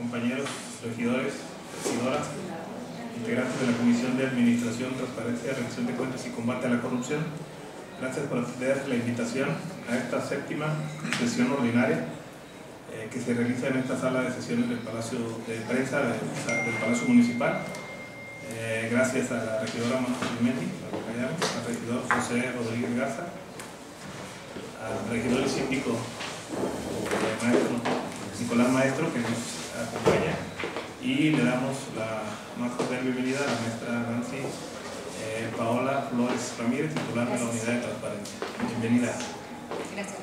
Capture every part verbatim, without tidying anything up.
compañeros regidores, regidoras, integrantes de la Comisión de Administración, Transparencia, Rendición de Cuentas y Combate a la Corrupción. Gracias por atender la invitación a esta séptima sesión ordinaria eh, que se realiza en esta sala de sesiones del Palacio de Prensa del, del Palacio Municipal. Eh, gracias a la regidora Manuel, al regidor José Rodríguez Garza, al regidor y síndico eh, maestro, Nicolás Maestro, que nos acompaña, y le damos la más cordial bienvenida a la maestra Nancy eh, Paola Flores Ramírez, titular de la Unidad de Transparencia. Bienvenida. Gracias.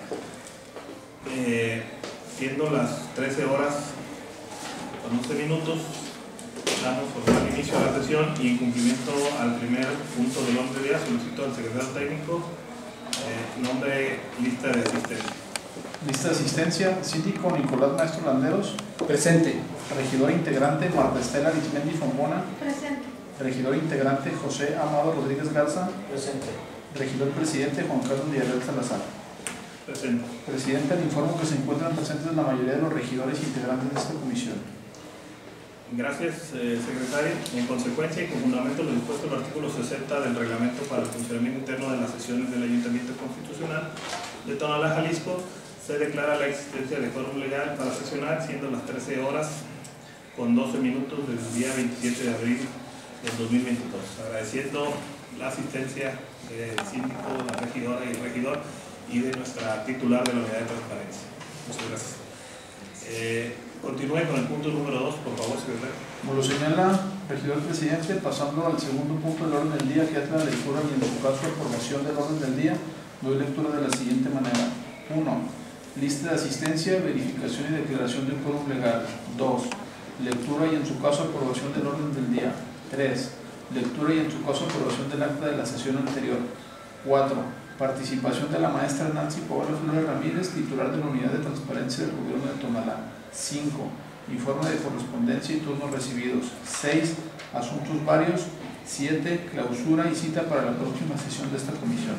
Eh, siendo las trece horas con once minutos, damos formal inicio a la sesión y en cumplimiento al primer punto del orden del día solicito al secretario técnico eh, nombre, lista de asistencia. Lista de asistencia: síndico Nicolás Maestro Landeros. Presente. Regidor integrante Marta Estela Arizmendi Fombona. Presente. Regidor integrante José Amado Rodríguez Garza. Presente. Regidor presidente Juan Carlos Villarreal Salazar. Presente. Presidente, le informo que se encuentran presentes la mayoría de los regidores integrantes de esta comisión. Gracias, eh, secretario. En consecuencia y con fundamento lo dispuesto en el artículo sesenta del Reglamento para el Funcionamiento Interno de las Sesiones del Ayuntamiento Constitucional de Tonalá, Jalisco, se declara la existencia de quórum legal para sesionar, siendo las trece horas con doce minutos del día veintisiete de abril del dos mil veintidós. Agradeciendo la asistencia del síndico, la regidora y el regidor y de nuestra titular de la Unidad de Transparencia. Muchas gracias. Eh, Continúe con el punto número dos, por favor, secretario. Como lo señala el regidor presidente, pasando al segundo punto del orden del día, que es la lectura y en su caso aprobación del orden del día, doy lectura de la siguiente manera. uno. Lista de asistencia, verificación y declaración de quórum legal. dos. Lectura y en su caso aprobación del orden del día. tres. Lectura y en su caso aprobación del acta de la sesión anterior. cuatro. Participación de la maestra Nancy Paola Flores Ramírez, titular de la Unidad de Transparencia del Gobierno de Tonalá. cinco. Informe de correspondencia y turnos recibidos. seis. Asuntos varios. siete. Clausura y cita para la próxima sesión de esta comisión.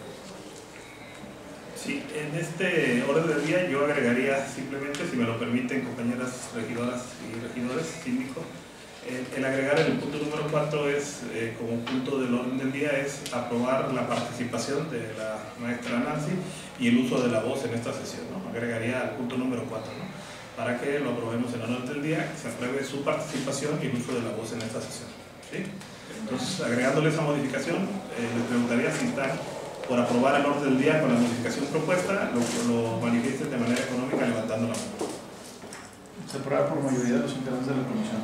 Sí, en este orden del día yo agregaría simplemente, si me lo permiten, compañeras regidoras y regidores, síndico, el, el agregar en el punto número cuatro es, eh, como punto del orden del día, es aprobar la participación de la maestra Nancy y el uso de la voz en esta sesión, ¿no? Agregaría al punto número cuatro, ¿no? Para que lo aprobemos en el orden del día, que se apruebe su participación y el uso de la voz en esta sesión, ¿sí? Entonces, agregándole esa modificación, eh, les preguntaría si están por aprobar el orden del día con la modificación propuesta, lo, lo manifiesten de manera económica levantando la mano. Se aprueba por mayoría de los integrantes de la comisión.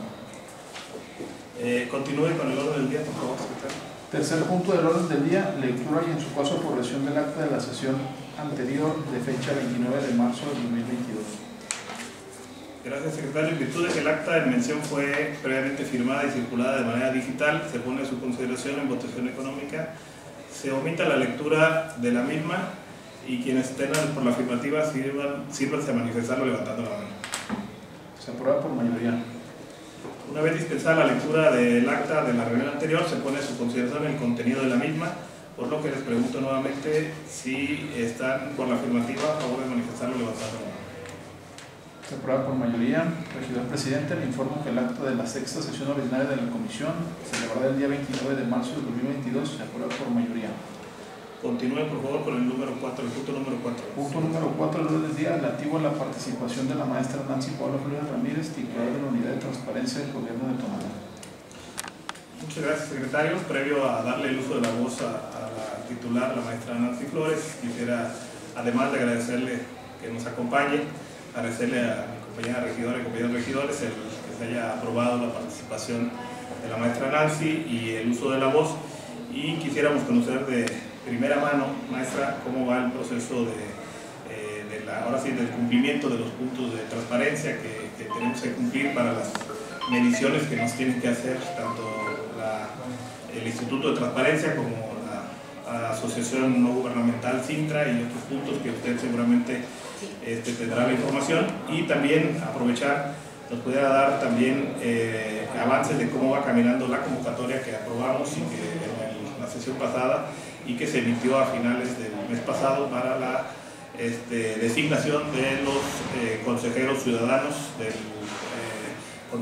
Eh, continúe con el orden del día, por favor, secretario. Tercer punto del orden del día, lectura y en su caso aprobación del acta de la sesión anterior de fecha veintinueve de marzo de dos mil veintidós. Gracias, secretario. En virtud de que el acta en mención fue previamente firmada y circulada de manera digital, se pone a su consideración en votación económica. Se omita la lectura de la misma y quienes tengan por la afirmativa sirvan, sírvanse a manifestarlo levantando la mano. Se aprueba por mayoría. Una vez dispensada la lectura del acta de la reunión anterior, se pone a su consideración el contenido de la misma, por lo que les pregunto nuevamente si están por la afirmativa a favor de manifestarlo levantando la mano. Se aprueba por mayoría. Regidor presidente, le informo que el acta de la sexta sesión ordinaria de la comisión, celebrada el día veintinueve de marzo de dos mil veintidós, se aprueba por mayoría. Continúe, por favor, con el número cuatro, el punto número cuatro. Punto número cuatro del orden del día, relativo a la participación de la maestra Nancy Paola Flores Ramírez, titular de la Unidad de Transparencia del Gobierno de Tonalá. Muchas gracias, secretario. Previo a darle el uso de la voz a, a la titular, la maestra Nancy Flores, quisiera, además de agradecerle que nos acompañe, agradecerle a mi compañera regidora y compañeros regidores el que se haya aprobado la participación de la maestra Nancy y el uso de la voz, y quisiéramos conocer de primera mano, maestra, cómo va el proceso de, eh, de la, ahora sí, del cumplimiento de los puntos de transparencia que, que tenemos que cumplir para las mediciones que nos tienen que hacer tanto la, el Instituto de Transparencia como la, la Asociación No Gubernamental Sintra y otros puntos que usted seguramente Este, tendrá la información, y también aprovechar, nos pudiera dar también eh, avances de cómo va caminando la convocatoria que aprobamos y que en el, la sesión pasada y que se emitió a finales del mes pasado para la este, designación de los eh, consejeros ciudadanos del, eh,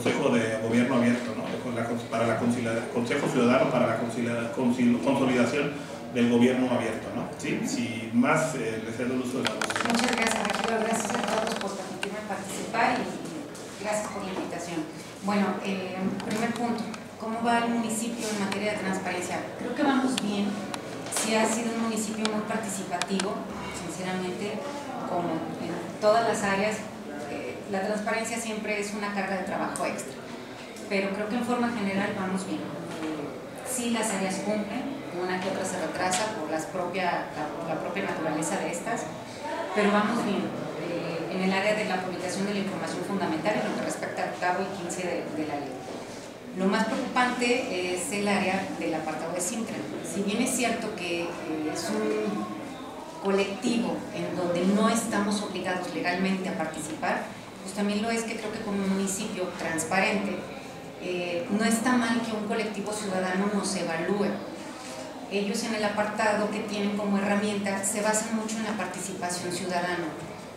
Consejo de Gobierno Abierto, ¿no? Para la Consejo Ciudadano para la Consolidación del Gobierno Abierto, ¿no? ¿Sí? Si más eh, le cedo el uso de la voz. Muchas gracias, regidor. Gracias a todos por permitirme participar y gracias por la invitación. Bueno, eh, primer punto, ¿cómo va el municipio en materia de transparencia? Creo que vamos bien. Sí ha sido un municipio muy participativo, sinceramente, como en todas las áreas. Eh, la transparencia siempre es una carga de trabajo extra, pero creo que en forma general vamos bien. Eh, sí, las áreas cumplen, una que otra se retrasa por las propia, la, la propia naturaleza de estas, pero vamos bien. Eh, en el área de la publicación de la información fundamental, en lo que respecta al octavo y quince de, de la ley. Lo más preocupante es el área del apartado de Cintra. Si bien es cierto que eh, es un colectivo en donde no estamos obligados legalmente a participar, pues también lo es que creo que como municipio transparente, eh, no está mal que un colectivo ciudadano nos evalúe. Ellos en el apartado que tienen como herramienta se basan mucho en la participación ciudadana.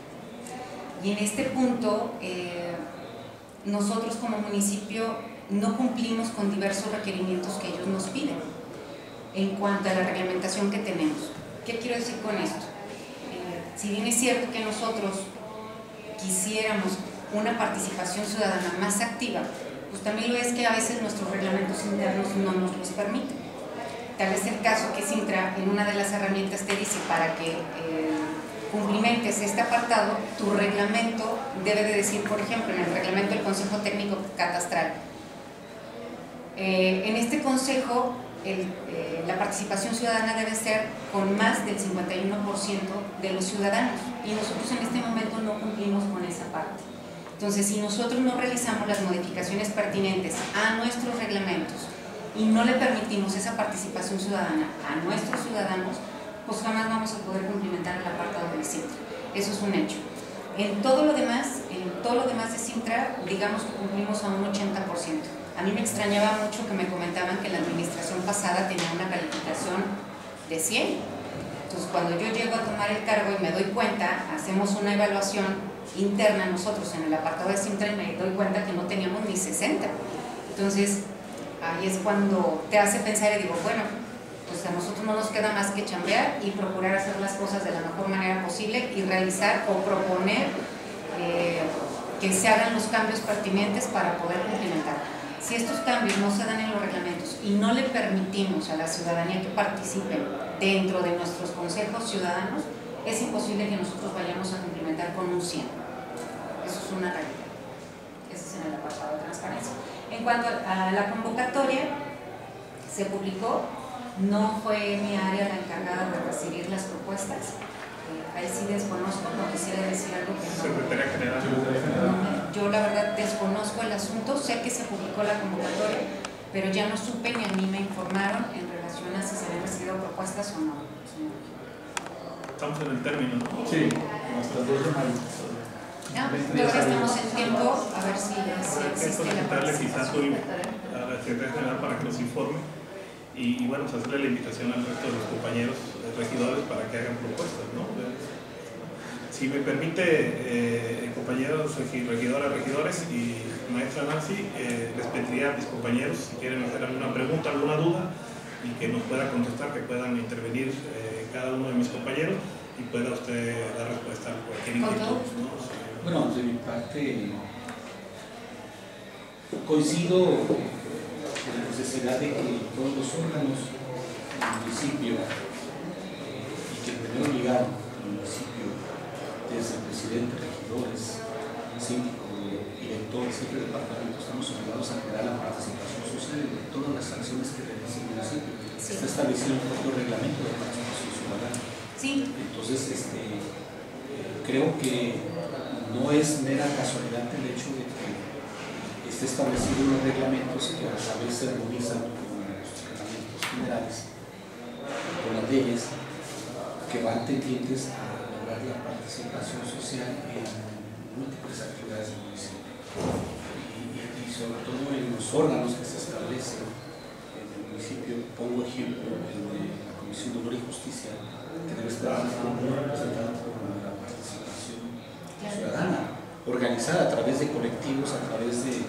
Y en este punto, eh, nosotros como municipio no cumplimos con diversos requerimientos que ellos nos piden en cuanto a la reglamentación que tenemos. ¿Qué quiero decir con esto? Eh, si bien es cierto que nosotros quisiéramos una participación ciudadana más activa, pues también lo es que a veces nuestros reglamentos internos no nos los permiten. Tal es el caso que Cintra en una de las herramientas te dice para que eh, cumplimentes este apartado, tu reglamento debe de decir, por ejemplo, en el reglamento del Consejo Técnico Catastral, eh, en este consejo el, eh, la participación ciudadana debe ser con más del cincuenta y uno por ciento de los ciudadanos, y nosotros en este momento no cumplimos con esa parte. Entonces, si nosotros no realizamos las modificaciones pertinentes a nuestros reglamentos y no le permitimos esa participación ciudadana a nuestros ciudadanos, pues jamás vamos a poder cumplimentar el apartado del Cintra. Eso es un hecho. En todo lo demás, en todo lo demás de Cintra, digamos que cumplimos a un ochenta por ciento. A mí me extrañaba mucho que me comentaban que la administración pasada tenía una calificación de cien. Entonces, cuando yo llego a tomar el cargo y me doy cuenta, hacemos una evaluación interna nosotros en el apartado de Cintra y me doy cuenta que no teníamos ni sesenta. Entonces, ahí es cuando te hace pensar y digo, bueno, pues a nosotros no nos queda más que chambear y procurar hacer las cosas de la mejor manera posible y realizar o proponer eh, que se hagan los cambios pertinentes para poder cumplimentar. Si estos cambios no se dan en los reglamentos y no le permitimos a la ciudadanía que participe dentro de nuestros consejos ciudadanos, es imposible que nosotros vayamos a cumplimentar con un cien. Eso es una realidad. Eso es en el apartado de transparencia. En cuanto a la convocatoria, se publicó, no fue mi área la encargada de recibir las propuestas. Eh, ahí sí desconozco, no quisiera decir algo que no. Secretaría General. No, yo la verdad desconozco el asunto, sé que se publicó la convocatoria, pero ya no supe ni a mí me informaron en relación a si se habían recibido propuestas o no, señor. Estamos en el término, ¿no? Sí, hasta el dos de mayo. Ah, todavía estamos en tiempo, a ver si, si existe la solicitarle quizás hoy participación. a la Secretaría General para que nos informe y, y bueno, pues hacerle la invitación al resto de los compañeros regidores para que hagan propuestas, ¿no? Si me permite, eh, compañeros regidoras, regidores y maestra Nancy, eh, les pediría a mis compañeros si quieren hacer alguna pregunta, alguna duda y que nos pueda contestar, que puedan intervenir eh, cada uno de mis compañeros y pueda usted dar respuesta a cualquier inquietud, ¿no? Bueno, de mi parte coincido en la necesidad de que todos los órganos del municipio y que en primer lugar el municipio, desde el presidente, regidores, síndico, director, siempre del departamento, estamos obligados a generar la participación social de todas las acciones que realiza el municipio. Sí. Está establecido un propio reglamento de participación ciudadana. Sí. Entonces, este, creo que no es mera casualidad el hecho de que esté establecido unos reglamentos que a la vez se armonizan con los reglamentos generales, con las leyes que van tendientes a lograr la participación social en múltiples actividades del municipio. Y, y, y sobre todo en los órganos que se establecen en el municipio, pongo ejemplo el de la Comisión de Honor y Justicia, que debe estar muy representada por la participación ciudadana, organizada a través de colectivos, a través de,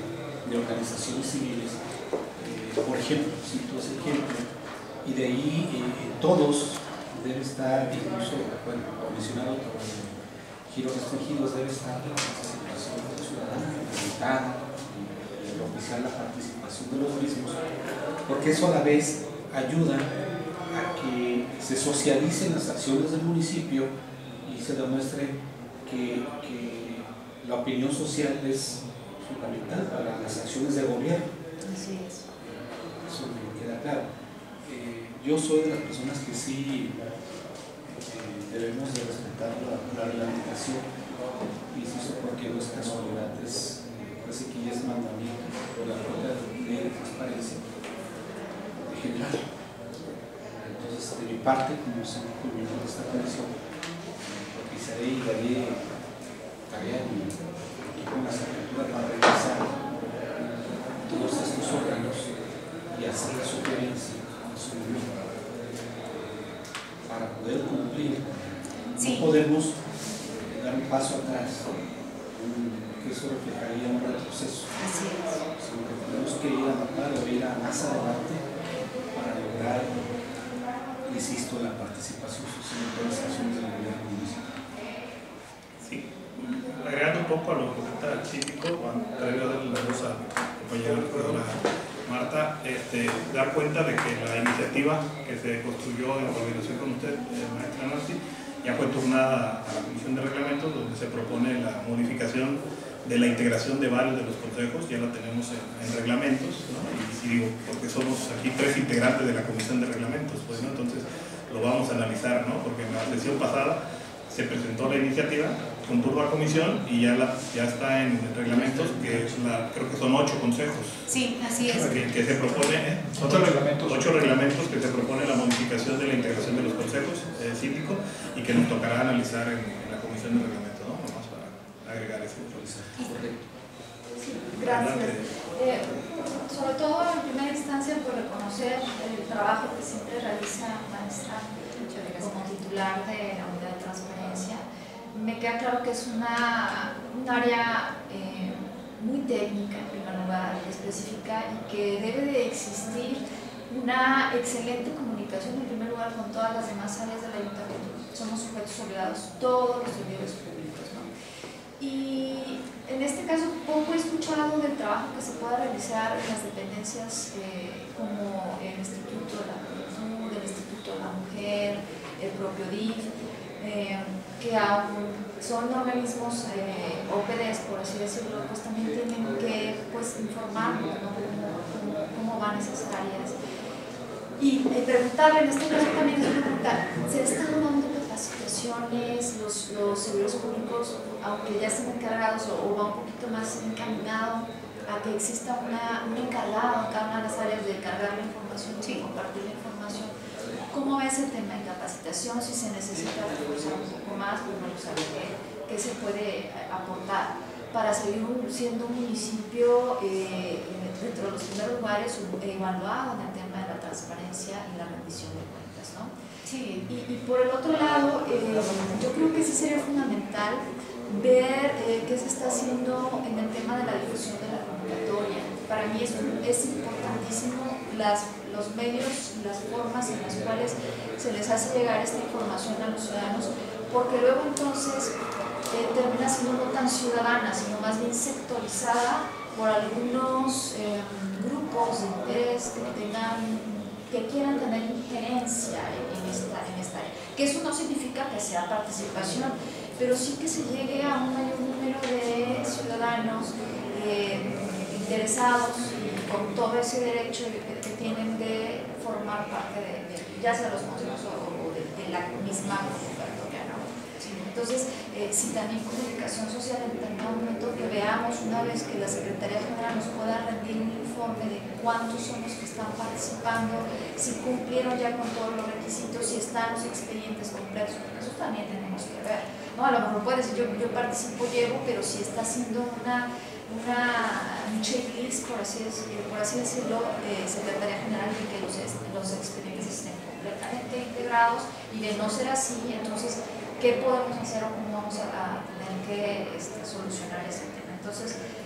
de organizaciones civiles, eh, por ejemplo, cito ese ejemplo, y de ahí eh, todos debe estar, incluso, bueno, lo mencionado por giros restringidos, debe estar la participación ciudadana, limitada, y propiciar la participación de los mismos, porque eso a la vez ayuda a que se socialicen las acciones del municipio y se demuestre que, que la opinión social es fundamental para las acciones de gobierno. Así es. Eso me queda claro. Eh, yo soy de las personas que sí eh, debemos de respetar la, la reglamentación, insisto, porque no es casualidad, es, eh, parece que ya es mandamiento por la propia ley de transparencia en general. Entonces, de mi parte, como síndico miembro de esta comisión, propiciaré y daré tarea y, y con la secretaría para revisar todos estos órganos y hacer la sugerencia a su gobierno para poder cumplir. Sí. No podemos dar un paso atrás, que eso reflejaría un retroceso, Así es. sino que tenemos que ir a matar o ir a más adelante para lograr, insisto, la participación social en todas las acciones del gobierno municipal. Sí, agregando un poco a lo que comenta el síndico, previo a darle la voz a mi compañera la Marta, este, dar cuenta de que la iniciativa que se construyó en coordinación con usted, eh, maestra Nancy, ya fue turnada a la Comisión de Reglamentos, donde se propone la modificación de la integración de varios de los consejos, ya la tenemos en, en reglamentos, ¿no? Y, y digo, porque somos aquí tres integrantes de la Comisión de Reglamentos, pues, ¿no? Entonces lo vamos a analizar, ¿no? Porque en la sesión pasada se presentó la iniciativa con turno a comisión y ya, la, ya está en reglamentos, que es la, creo que son ocho consejos. Sí, así es. Que, que se propone, ¿eh? Son Ocho reglamentos. Ocho reglamentos que se propone la modificación de la integración de los consejos eh, síndico y que nos tocará analizar en, en la comisión de reglamentos, ¿no? Nomás para agregar eso. Sí, gracias. Eh, sobre todo en primera instancia por reconocer el trabajo que siempre realiza la maestra como titular de la unidad de transparencia. Me queda claro que es una, un área eh, muy técnica en primer lugar, específica, y que debe de existir una excelente comunicación en primer lugar con todas las demás áreas del ayuntamiento. Somos sujetos obligados todos los servidores públicos, ¿no? Y en este caso poco he escuchado del trabajo que se pueda realizar en las dependencias eh, como el Instituto de la Juventud, el Instituto de la Mujer, el propio D I F, eh, que aún son organismos eh, O P Ds, por así decirlo, pues también tienen que pues, informarnos, ¿no? cómo, cómo, cómo van esas áreas. Y eh, preguntarle, en este caso también es preguntar, ¿se están dando capacitaciones los, los servidores públicos, aunque ya estén encargados, o, o va un poquito más encaminado a que exista una, un encargado en cada una de las áreas de cargar la información y sí. compartir la información? ¿Cómo ves el tema de capacitación? Si se necesita reforzar un poco más, pues bueno, saber qué, qué se puede aportar para seguir un, siendo un municipio eh, dentro de los primeros lugares evaluado en el tema de la transparencia y la rendición de cuentas, ¿no? Sí. Y, y por el otro lado, eh, yo creo que sí sería fundamental ver eh, qué se está haciendo en el tema de la difusión de la convocatoria. Para mí es, es importantísimo las, los medios, las formas en las cuales se les hace llegar esta información a los ciudadanos, porque luego entonces eh, termina siendo no tan ciudadana, sino más bien sectorizada por algunos eh, grupos de interés que tengan, que quieran tener injerencia en, en, esta, en esta área. Que eso no significa que sea participación, pero sí que se llegue a un mayor número de ciudadanos eh, interesados y con todo ese derecho que, que tienen de formar parte de, de ya sea los consejos o, o de, de la misma convocatoria, ¿no? Entonces, eh, si también comunicación social en determinado momento que veamos una vez que la Secretaría General nos pueda rendir un informe de cuántos son los que están participando, si cumplieron ya con todos los requisitos, si están los expedientes completos, eso también tenemos que ver, ¿no? A lo mejor puede decir yo, yo participo, llevo, pero si está haciendo una, una, un checklist, por así decirlo, por así decirlo eh, Secretaría General, de que los, los expedientes estén completamente integrados, y de no ser así, entonces ¿qué podemos hacer o cómo vamos a, a tener que este, solucionar ese tema? Entonces,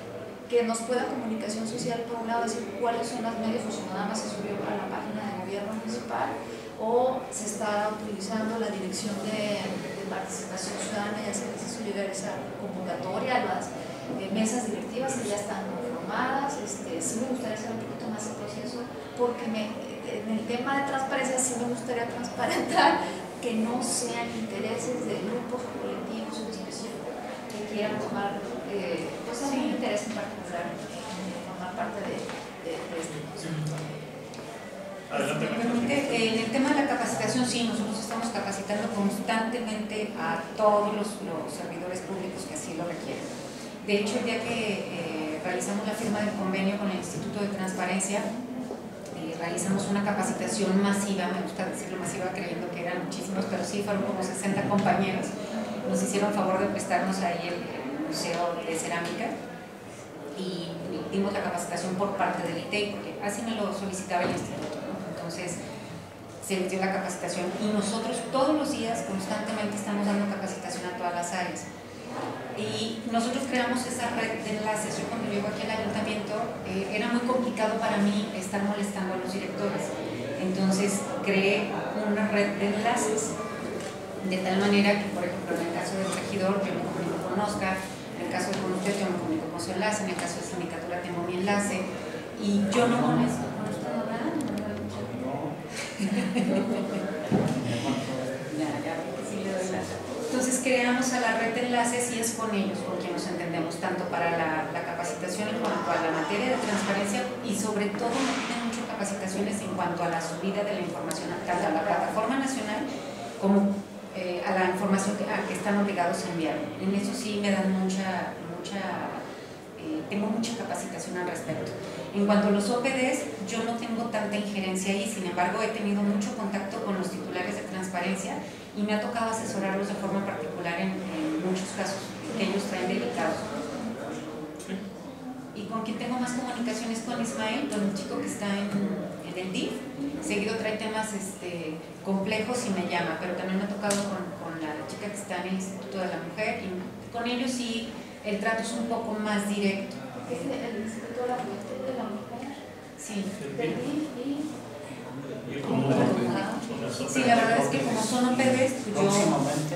que nos pueda comunicación social, por un lado, decir cuáles son los medios, o si nada más se subió a la página de gobierno municipal, o se está utilizando la dirección de, de participación ciudadana, ya se les hizo llegar esa convocatoria, las eh, mesas directivas que ya están formadas. Este, sí me gustaría hacer un poquito más el proceso, porque me, en el tema de transparencia sí me gustaría transparentar que no sean intereses de grupos colectivos en específico que quieran tomar eh, pues algún interés en particular en formar parte de, de, de este proceso. Adelante. En el tema de la capacitación, sí, nosotros estamos capacitando constantemente a todos los, los servidores públicos que así lo requieren. De hecho, el día que eh, realizamos la firma del convenio con el Instituto de Transparencia, eh, realizamos una capacitación masiva, me gusta decirlo masiva creyendo que eran muchísimos, pero sí fueron como sesenta compañeros. Nos hicieron favor de prestarnos ahí el, el Museo de Cerámica y dimos la capacitación por parte del I T E I, porque así me lo solicitaba el instituto, ¿no? Entonces se les dio la capacitación y nosotros todos los días constantemente estamos dando capacitación a todas las áreas. Y nosotros creamos esa red de enlaces. Yo cuando llego aquí al ayuntamiento eh, era muy complicado para mí estar molestando a los directores, entonces creé una red de enlaces de tal manera que, por ejemplo, en el caso del regidor yo me comunico con Oscar, en el caso de con usted yo me comunico con su enlace, en el caso de sindicatura tengo mi enlace y yo no molesto con usted hablando. Ya, ya, sí le doy la... Entonces creamos a la red de enlaces y es con ellos con quien nos entendemos, tanto para la, la capacitación en cuanto a la materia de transparencia y sobre todo me piden mucho capacitaciones en cuanto a la subida de la información tanto a la plataforma nacional como eh, a la información que, a que están obligados a enviar. En eso sí me dan mucha, mucha eh, tengo mucha capacitación al respecto. En cuanto a los O P Ds, yo no tengo tanta injerencia ahí, sin embargo he tenido mucho contacto con los titulares de transparencia y me ha tocado asesorarlos de forma particular en, en muchos casos que ellos traen delicados. Y con quien tengo más comunicación es con Ismael, con el chico que está en, en el D I F. Seguido trae temas este, complejos y me llama, pero también me ha tocado con, con la chica que está en el Instituto de la Mujer y con ellos sí el trato es un poco más directo. ¿Es el Instituto de la Juventud de la Mujer? Sí. Del D I F y... Y como Sí, la verdad es que como son O P Ds, pues yo... Próximamente,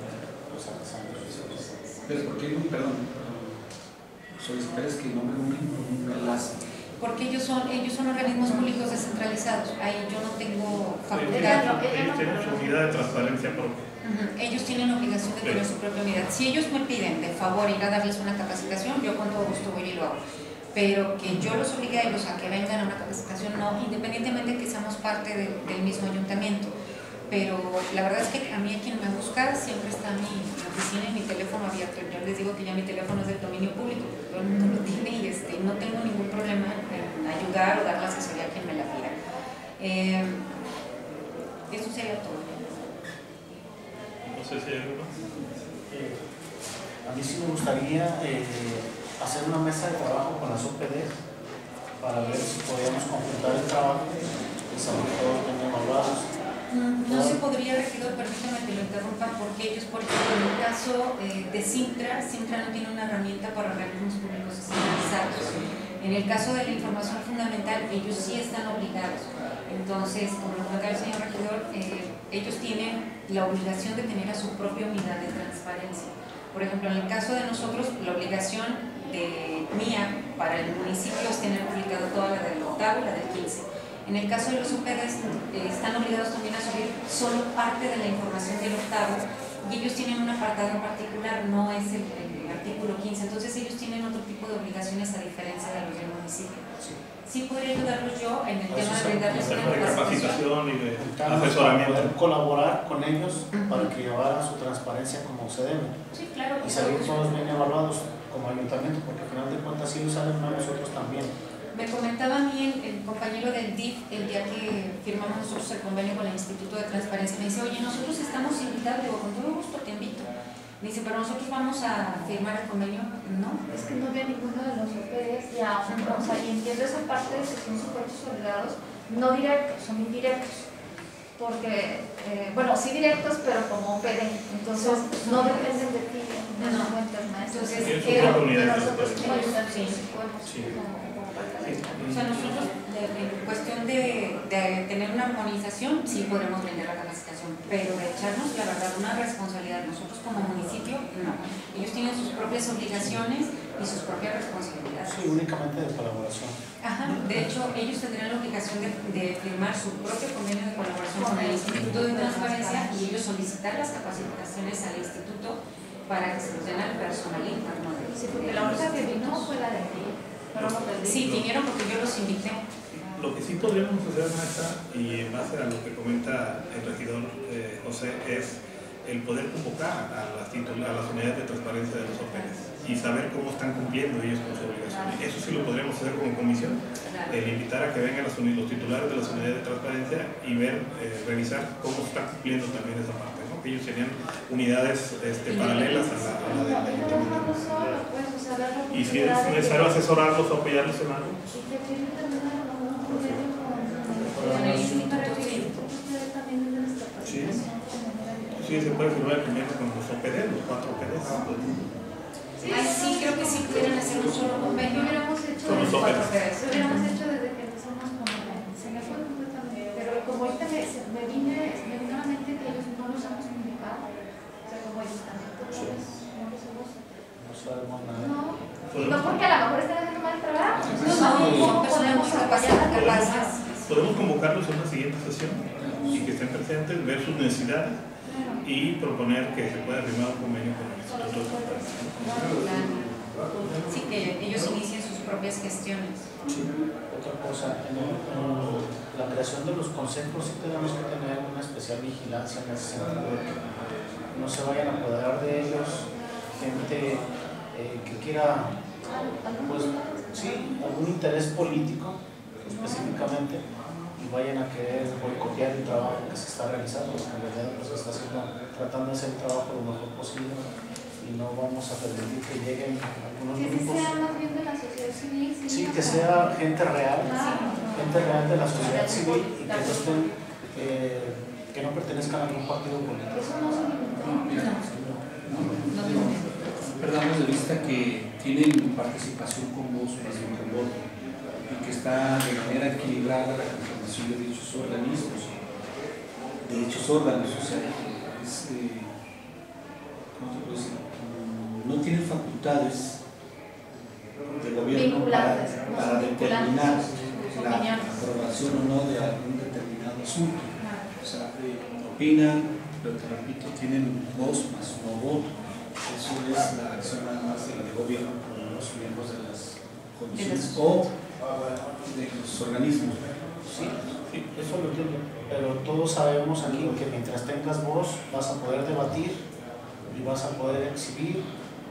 Pero ¿por qué, perdón, solicitarles que nombren un enlace? Porque ellos son, ellos son organismos públicos descentralizados, ahí yo no tengo facultad. Ellos tienen su unidad de transparencia propia. Uh-huh. Ellos tienen obligación de tener su propia unidad. Si ellos me piden de favor ir a darles una capacitación, yo con todo gusto voy y lo hago. Pero que yo los obligue a ellos a que vengan a una capacitación, no, independientemente de que seamos parte de, del mismo ayuntamiento. Pero la verdad es que a mí, a quien me busca, siempre está mi, mi oficina y mi teléfono abierto. Yo les digo que ya mi teléfono es del dominio público, todo el mundo lo tiene y este, no tengo ningún problema en ayudar o dar la asesoría a quien me la pida. Eh, eso sería todo. No sé si hay algo más. eh, a mí sí me gustaría eh, hacer una mesa de trabajo con las O P Ds para ver si podíamos completar el trabajo y saber que todos estén evaluados. No se podría, regidor, permítame que lo interrumpa, porque ellos, por ejemplo, en el caso eh, de Sintra, Sintra no tiene una herramienta para organismos públicos descentralizados. En el caso de la información fundamental, ellos sí están obligados. Entonces, como lo comentaba el señor regidor, eh, ellos tienen la obligación de tener a su propia unidad de transparencia. Por ejemplo, en el caso de nosotros, la obligación de mía para el municipio es tener publicado toda la del octavo y la del quince. En el caso de los O P Ds, eh, están obligados también a subir solo parte de la información del octavo y ellos tienen un apartado en particular, no es el, el artículo quince, entonces ellos tienen otro tipo de obligaciones a diferencia de los del municipio. Sí podría ayudarlos yo en el tema de darles una de capacitación y de Para asesoramiento. poder colaborar con ellos para que llevaran su transparencia como se debe Sí, claro. y salir todos bien evaluados como ayuntamiento, porque al final de cuentas sí lo salen a nosotros también. Me comentaba a mí el, el compañero del D I F el día que firmamos nosotros el convenio con el Instituto de Transparencia. Me dice, oye, nosotros estamos invitados. Digo, con todo gusto te invito. Me dice, pero nosotros vamos a firmar el convenio. No. Es que no veo ninguno de los O P Ds ya, o sea, y entiendo esa parte de que son supuestos obligados, no directos, son indirectos. porque, eh, bueno, sí directos, pero como O P D, entonces no dependen de ti, no No. nos cuentas más. Entonces, Sí, es que una unidad de nosotros transporte. como ayudantes Sí. podemos Sí. como- como fortalecer. o sea, nosotros de- en cuestión de, de tener una armonización sí podremos brindar la capacitación, pero de echarnos la verdad una responsabilidad nosotros como municipio, no. Ellos tienen sus propias obligaciones y sus propias responsabilidades. Sí, únicamente de colaboración. Ajá, de hecho ellos tendrán la obligación de, de firmar su propio convenio de colaboración con el Instituto de Transparencia y ellos solicitar las capacitaciones al instituto para que se los den al personal interno de Sí, porque la única que vino fue la de aquí, pero no perdí. Sí, vinieron porque yo los invité. Lo que sí podríamos hacer, maestra, y en base a lo que comenta el regidor eh, José, es el poder convocar a las, titula- a las unidades de transparencia de los O P Ns y saber cómo están cumpliendo ellos con su obligación. Eso sí lo podríamos hacer como comisión, el invitar a que vengan los, uni- los titulares de las unidades de transparencia y ver, eh, revisar cómo está cumpliendo también esa parte, ¿no? Que ellos tenían unidades este, paralelas a la, a la del ayuntamiento. Y si es necesario asesorarlos o apoyarlos en algo. Con el instituto, sí. Sí, se puede firmar el convenio con los O P D, los cuatro O P Ds. Ay, sí, creo que sí pudieran hacer un solo Lo convenio. hubiéramos hecho Con los desde O P Ds. lo hubiéramos hecho desde que empezamos con el- se me fue completamente, pero como ahorita me, se- me vine, me vino a la mente que ellos no los hemos comunicado, o sea, como ayuntamiento, no los, no los hemos, No sabemos nada. no, y no porque a lo mejor estén haciendo mal trabajo, No, no, no, ¿cómo son personas podemos muy apoyar la capaces. capacidad? Podemos convocarlos a una siguiente sesión y que estén presentes, ver sus necesidades y proponer que se pueda firmar un convenio con el Instituto de Transparencia. Sí, que ellos inicien sus propias gestiones. Otra cosa, en, el- en la creación de los consejos sí tenemos que tener una especial vigilancia en ese sentido, de que no se vayan a apoderar de ellos gente eh, que quiera, pues sí, algún interés político específicamente y vayan a querer boicotear el trabajo que se está realizando, porque en realidad pues, se está haciendo, tratando de hacer el trabajo lo mejor posible y no vamos a permitir que lleguen algunos Que sí grupos. sea más bien de la sociedad civil, Sí, o que sea, sea gente real, claro. gente real de la sociedad civil y que no estén, eh, que no pertenezcan a algún partido político. Eso no se limitó. No tengo. Perdamos de vista que tienen participación con voz, más bien con voto, y que está de manera equilibrada la conformación de dichos organismos, de dichos órganos, o sea, es, eh, ¿cómo te puedo decir? No tienen facultades de gobierno para, Vinculantes, no para son determinar vinculantes, la opiniones. aprobación o no de algún determinado asunto. O sea, eh, opinan, pero te repito, tienen voz más no voto. Eso es la acción nada más de, de gobierno con los miembros de las comisiones o de los organismos. Sí, sí, eso lo entiendo. Pero todos sabemos aquí que mientras tengas voz vas a poder debatir y vas a poder exhibir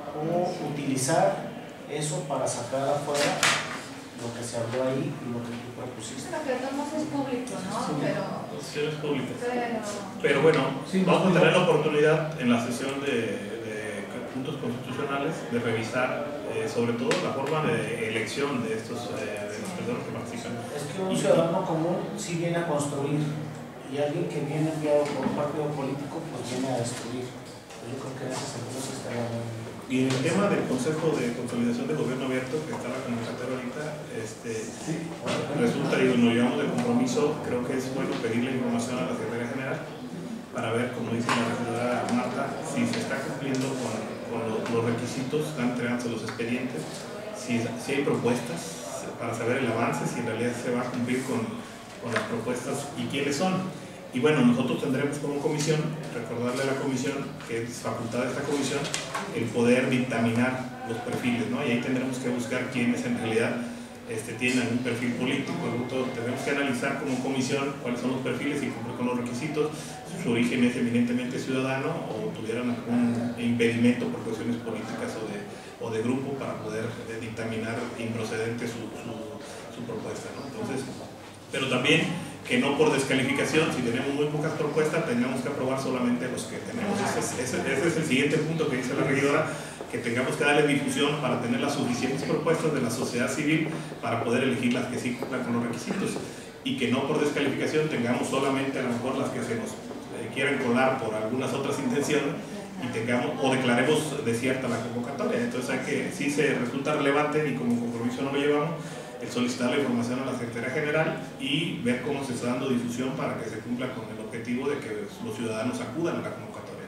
o utilizar eso para sacar afuera lo que se habló ahí y lo que tú propusiste. Bueno, que de todos modos es público, ¿no? Pero, Sesiones públicas. pero, Pero bueno, Sí, vamos no, a tener no. la oportunidad en la sesión de, de puntos constitucionales de revisar eh, sobre todo la forma de elección de estos eh, de las personas que participan. Es que un ciudadano común sí viene a construir y alguien que viene enviado por un partido político pues viene a destruir. Yo creo que en ese sentido se estaría muy... Y en el tema del Consejo de Consolidación de Gobierno Abierto, que estaba comentando ahorita, este, resulta, digo, nos llevamos de compromiso, creo que es bueno pedirle información a la Secretaría General para ver, como dice la regidora Marta, si se está cumpliendo con, con los, los requisitos, están entregándose los expedientes, si, si hay propuestas para saber el avance, si en realidad se va a cumplir con, con las propuestas y quiénes son. Y bueno, nosotros tendremos como comisión, recordarle a la comisión, que es facultad de esta comisión, el poder dictaminar los perfiles, ¿no? Y ahí tendremos que buscar quiénes en realidad este, tienen algún perfil político, algún todo. Tenemos que analizar como comisión cuáles son los perfiles y cumplir con los requisitos, si su origen es eminentemente ciudadano o tuvieran algún impedimento por cuestiones políticas o de, o de grupo para poder eh, dictaminar improcedente su, su, su propuesta, ¿no? Entonces, pero también que no por descalificación, si tenemos muy pocas propuestas, tengamos que aprobar solamente los que tenemos. Ese es, ese, ese es el siguiente punto que dice la regidora, que tengamos que darle difusión para tener las suficientes propuestas de la sociedad civil para poder elegir las que sí cumplan con los requisitos. y que no por descalificación tengamos solamente a lo mejor las que se nos eh, quieren colar por algunas otras intenciones y tengamos o declaremos desierta la convocatoria. Entonces hay que, sí se resulta relevante y como compromiso no lo llevamos, el solicitar la información a la Secretaría General y ver cómo se está dando difusión para que se cumpla con el objetivo de que los ciudadanos acudan a la convocatoria.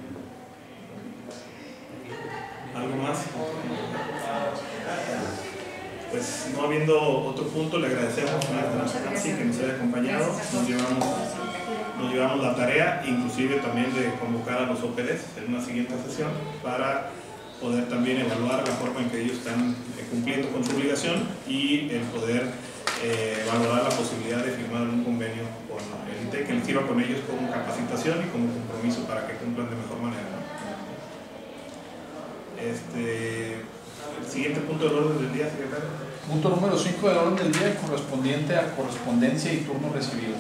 ¿Algo más? Pues no habiendo otro punto, le agradecemos a nuestra Nancy que nos haya acompañado. Nos llevamos, nos llevamos la tarea, inclusive también de convocar a los O P Ds en una siguiente sesión para poder también evaluar la forma en que ellos están eh, cumpliendo con su obligación y el poder eh, valorar la posibilidad de firmar un convenio con el I N T E que les sirva con ellos como capacitación y como compromiso para que cumplan de mejor manera, ¿no? Este, el siguiente punto del orden del día, secretario. Punto número cinco del orden del día, correspondiente a correspondencia y turnos recibidos.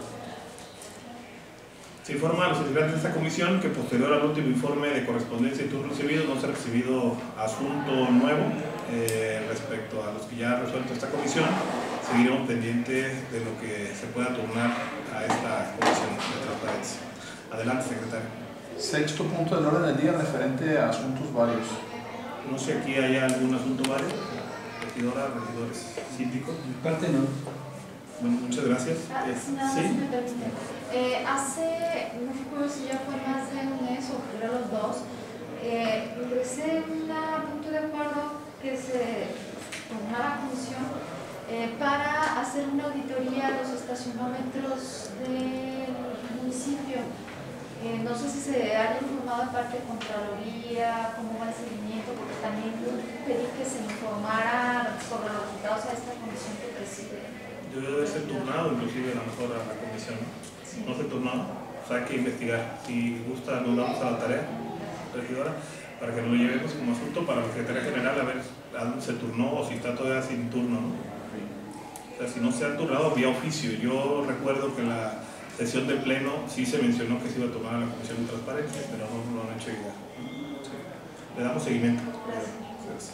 Se informa a los integrantes de esta comisión que posterior al último informe de correspondencia y turnos recibidos no se ha recibido asunto nuevo eh, respecto a los que ya ha resuelto esta comisión. Seguiremos pendientes de lo que se pueda turnar a esta comisión de transparencia. Adelante, secretario. Sexto punto del orden del día, referente a asuntos varios. No sé, aquí hay algún asunto varios. Regidora, regidores, síndicos. Mi parte no. Bueno, muchas gracias. Ah, Es- nada más ¿sí? si me permite. Eh, hace, no recuerdo si ya fue más de un mes o creo los dos, eh, ingresé un punto de acuerdo que se formó la comisión eh, para hacer una auditoría a los estacionamientos del municipio. Eh, no sé si se ha informado de parte de Contraloría, cómo va el seguimiento, porque también pedí que se informara sobre los resultados a esta comisión que preside. Debe de ser turnado, inclusive a lo mejor a la comisión, ¿no? No se turnado, o sea, hay que investigar. Si gusta, nos damos a la tarea, regidora, para que nos lo llevemos como asunto para la Secretaría General a ver a dónde se turnó o si está todavía sin turno, ¿no? O sea, si no se ha turnado, vía oficio. Yo recuerdo que en la sesión de pleno sí se mencionó que se iba a tomar a la Comisión de Transparencia, pero no lo han hecho llegar. Sí. Le damos seguimiento. Gracias.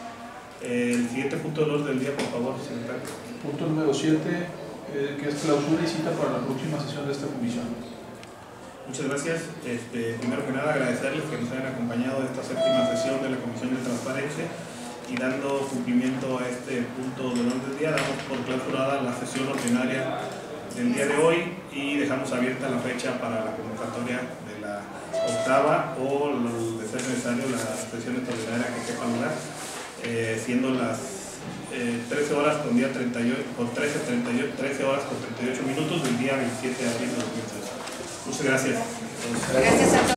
El siguiente punto del orden del día, por favor, secretario. Punto número siete, eh, que es clausura y cita para la próxima sesión de esta comisión. Muchas gracias. Este, primero que nada, agradecerles que nos hayan acompañado a esta séptima sesión de la Comisión de Transparencia y dando cumplimiento a este punto del orden del día, damos por clausurada la sesión ordinaria del día de hoy y dejamos abierta la fecha para la convocatoria de la octava o, de ser necesario, la sesión extraordinaria que quepa lugar, eh, siendo las Eh, trece horas con día treinta y ocho, con trece, treinta y ocho, trece horas con treinta y ocho minutos del día veintisiete de abril de dos mil tres. Muchas gracias. Gracias a todos.